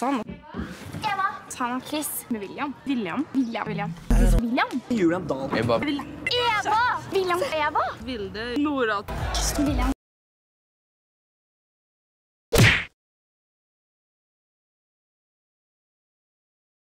sånn. Eva. Sanna. Chris. Med William. William. William. William. Julian, Dahl. Eva. William. Eva. Vilde. Noora. William.